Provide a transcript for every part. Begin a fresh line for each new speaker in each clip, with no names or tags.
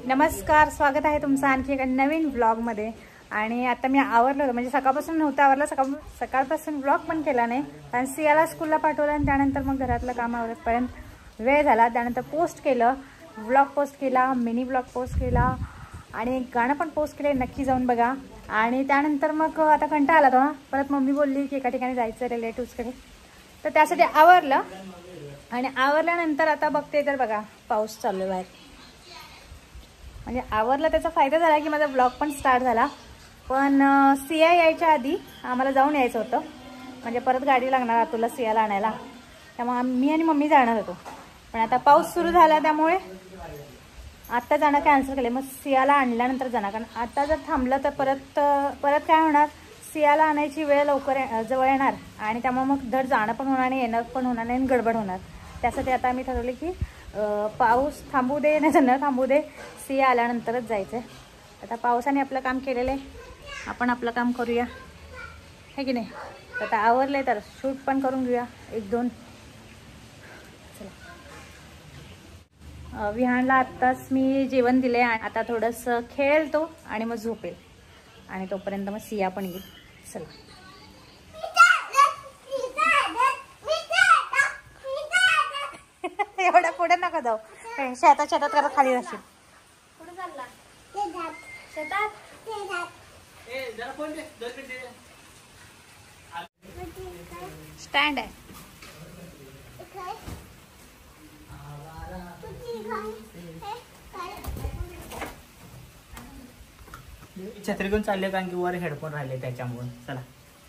नमस्कार, स्वागत आहे तुमचं आणखी एका नवीन व्लॉगमध्ये। आणि आता मी आवरलं होतं, म्हणजे सकाळपासून नव्हतं आवरलं, सकाळपासून व्लॉग पण केला नाही कारण सियाला स्कूलला पाठवलं आणि त्यानंतर मग घरातलं काम आवरतपर्यंत वेळ झाला। त्यानंतर पोस्ट केलं, व्लॉग पोस्ट केला, मिनी व्लॉग पोस्ट केला आणि गाणं पण पोस्ट केले, नक्की जाऊन बघा। आणि त्यानंतर मग आता कंटाळा आला तो, परत मम्मी बोलली की एका ठिकाणी जायचं रिलेटिव्सकडे, तर त्यासाठी आवरलं। आणि आवरल्यानंतर आता बघते तर बघा पाऊस चालू आहे बाहेर, म्हणजे आवरलं त्याचा फायदा झाला की माझा ब्लॉग पण स्टार्ट झाला। पण सिया यायच्या आधी आम्हाला जाऊन यायचं होतं, म्हणजे परत गाडी लागणार तुला सियाला आणायला, त्यामुळे मी आणि मम्मी जाणार होतो। पण आता पाऊस सुरू झाला त्यामुळे आता जाणं कॅन्सल केलं। मग सियाला आणल्यानंतर जाणार, कारण आता जर थांबलं तर परत काय होणार, सियाला आणायची वेळ लवकर जवळ येणार आणि त्यामुळे मग धड जाणं पण होणार नाही, येणं पण होणार नाही आणि गडबड होणार। त्यासाठी आता आम्ही ठरवले की पाऊस थांबू दे नाही तर न थांबू दे, सिया आल्यानंतरच जायचं आहे। आता पावसाने आपलं काम केलेलं आहे, आपण आपलं काम करूया, है की नाही। आता आवरलं आहे तर शूट पण करून घेऊया एक दोन। चला, विहानला आत्ताच मी जेवण दिले, आता थोडंसं खेळतो आणि मग झोपेल आणि तोपर्यंत मग सिया पण येईल। चला, एवढ्या पुढे नका जाऊ, शेतात करत खाली जाशील। स्टँड आहे,
छत्री घेऊन चालले कारण की वर हेडफोन राहिले त्याच्यामुळे। चला,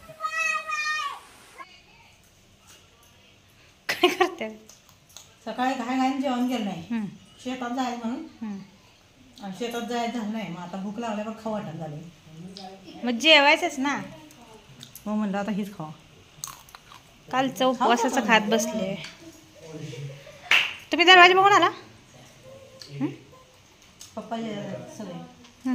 काय करते?
सकाळी घाई जेवण केलं नाही, शेतात जायचं म्हणून, आणि शेतात जायचं झालं नाही, मग आता भूक लागल्यावर खाऊ वाटत झाले,
मग जेवायचंच ना,
मग म्हणलं आता हेच खावा।
कालचं उपवासाचं खात बसले। तुम्ही दरवाजा बघून आला?
पप्पा सगळे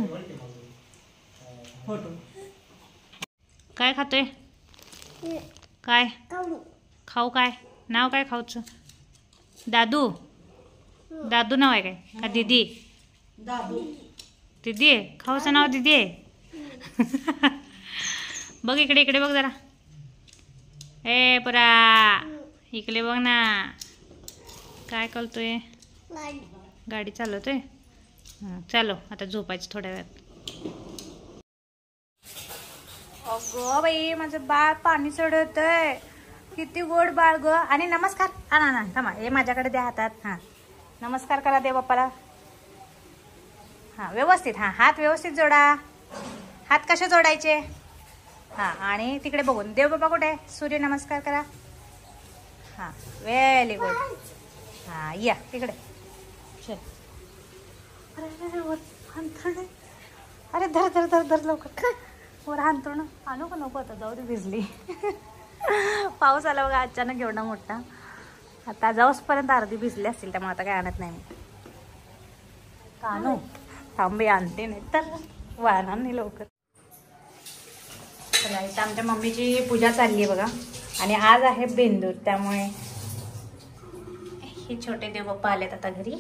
फोटो
काय खातोय? काय खाऊ? काय नाव काय खाऊचं? दादू? दादू नाव आहे काय का दीदी?
दादू
दीदी आहे, खाऊचं नाव दीदी आहे। बघ इकडे, इकडे बघ जरा, ए परा इकडे बघ ना, काय करतोय? गाडी चालवतोय। चालो आता झोपायचं थोड्या वेळात। अगं बाई, माझं बाळ पाणी चढवतंय, किती गोड बाळ ग। आणि नमस्कार, हा ना ना थांबा, हे माझ्याकडे द्या हातात, हा नमस्कार करा दे बाप्पाला, हा व्यवस्थित, हा हात व्यवस्थित जोडा। हात कसे जोडायचे? हा, आणि तिकडे बघून देव बाबा कुठे आहे, सूर्य नमस्कार करा, हा व्हेरी गुड, हा या तिकडे चल। अरे धर धर धर धर लवकर, वर हांतरून आणू का नको? आता जाऊ दे, भिजली। पाऊस आला बघा अचानक एवढा मोठा, आता जाऊसपर्यंत अर्धी भिजली असतील, त्यामुळे आता काय आणत नाही मी। आणू थांबे, आणते नाही तर वाहणार नाही लवकर। चला, इथं आमच्या मम्मीची पूजा चालली आहे बघा, आणि आज आहे बेंदूर, त्यामुळे हे छोटे देवबाप्पा आलेत आता घरी।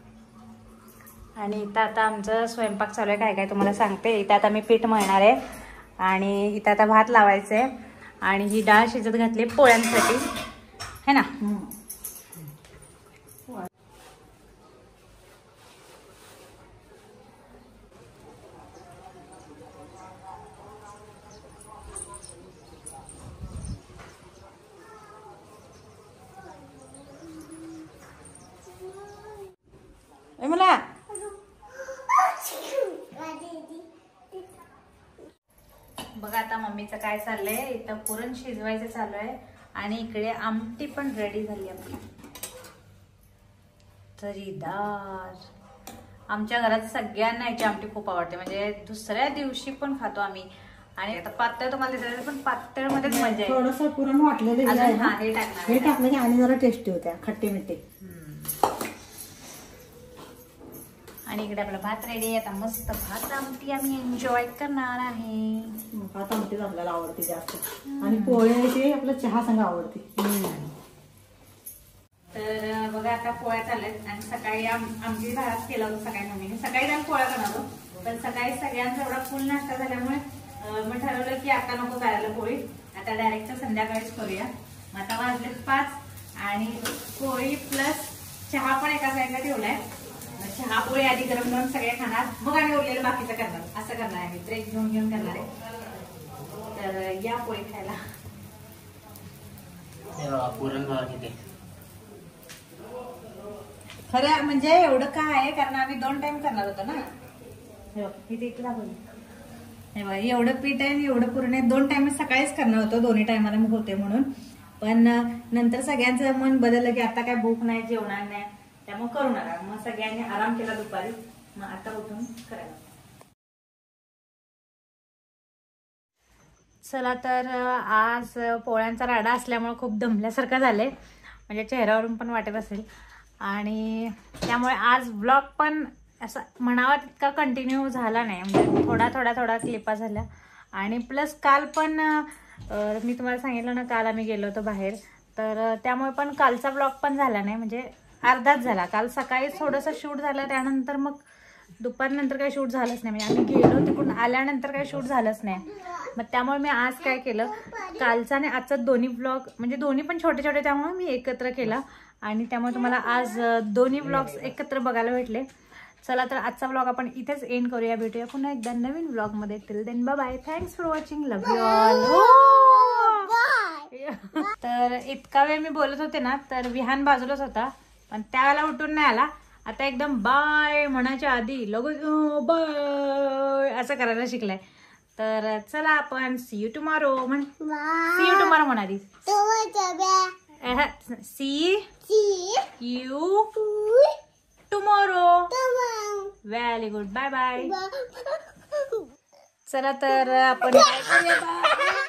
आणि इथं आता आमचं स्वयंपाक चालू आहे, काय काय तुम्हाला सांगते। इथं आता मी पीठ मळणार आहे आणि इथं आता भात लावायचं आहे आणि ही डाळ शिजत घातली पोळ्यांसाठी, है ना। मला बघा आता मम्मीचं काय चाललंय, इथं पुरण शिजवायचं चालू आहे आणि इकडे आमटी पण रेडी झाली आपली, तरीदार। आमच्या घरात सगळ्यांना याची आमटी खूप आवडते, म्हणजे दुसऱ्या दिवशी पण खातो आम्ही। आणि आता पातळ तुम्हाला दिसत, पण पातळ मध्येच मजा आहे।
थोडंसं पुरण वाटलेलं हे टाकलं की आणि जरा टेस्टी होत्या, खट्टे मिठे।
आणि इकडे आपला भात रेडी आहे, आता मस्त भात आमटी आम्ही एन्जॉय करणार आहे।
भात आमटीच आपल्याला आवडते जास्त, आणि पोळ्याची आपला चहा संग आवडते।
तर बघा बघा आता पोळ्या चालल्यात आणि सकाळी आमची भात केला होता सकाळी मम्मीने. सकाळी आम्ही पोळ्या करणार होतो पण सकाळी सगळ्यांचा एवढा फुल नाश्ता झाल्यामुळे मग ठरवलं की आता नको करायला पोळी, आता डायरेक्ट संध्याकाळीच करूया. मग आता वाजले 5 आणि पोळी प्लस चहा पण एका साईडला ठेवलाय. चहा पोळी आधी गरम करून सगळे खाणार, मग आम्ही उरलेलं बाकीचं करणार. असं करणार आहे, ब्रेक घेऊन करणार आहे. तर या पोळी खायला.
पुरण किती
खरं म्हणजे एवढं काय आहे कारण आम्ही 2 टाइम करणार होतो ना. इथे दाखवलं हे एवढं पीठ आहे आणि एवढं पुरण आहे. 2 टाइम सकाळीच करणार होतो, दोन्ही टायमाला मग होते म्हणून. पण नंतर सगळ्यांचं मन बदललं की आता काय भूक नाही, जेवणार नाही, त्यामुळे करू नका. मग सगळ्यांनी आराम केला दुपारी, मग आता उठून करायला. चला तर आज पोळ्यांचा राडा असल्यामुळे खूप दमल्यासारखं झालंय, म्हणजे चेहऱ्यावरून पण वाटत असेल. आणि त्यामुळे आज व्लॉग पण असं म्हणावा तितका कंटिन्यू झाला नाही, म्हणजे थोडा क्लिपा झाल्या. आणि प्लस काल पण मी तुम्हाला सांगितलं ना, काल आम्ही गेलो होतो बाहेर, तर त्यामुळे पण कालचा व्लॉग पण झाला नाही, म्हणजे अर्धाच झाला. काल सकाळी थोडंसं शूट झालं, त्यानंतर मग दुपारनंतर काही शूट झालंच नाही. म्हणजे आम्ही गेलो तिकडून आल्यानंतर काही शूट झालंच नाही. मग त्यामुळे मी आज काय केलं, कालचा आणि आजचा दोन्ही व्लॉग, म्हणजे दोन्ही पण छोटे छोटे, त्यामुळे मी एकत्र केला. आणि त्यामुळे तुम्हाला आज दोन्ही व्लॉग्स एकत्र बघायला भेटले. चला तर आजचा व्लॉग आपण इथेच एंड करूया. भेटूया पुन्हा एकदा नवीन व्लॉग मध्ये. Till then bye bye. Thanks for watching. Love you all. तर इतका वेळ मी बोलत होते ना, तर विहान बाजूलाच होता, पण त्याला उठून नाही आला. आता एकदम बाय म्हणायच्या आधी लगेच बाय असं करायला शिकलाय. तर चला आपण सी यू टुमॉरो म्हण. सी यू टुमॉरो म्हणा आधी. See you tomorrow. Very good. Bye bye. चला तर आपण काय करूया.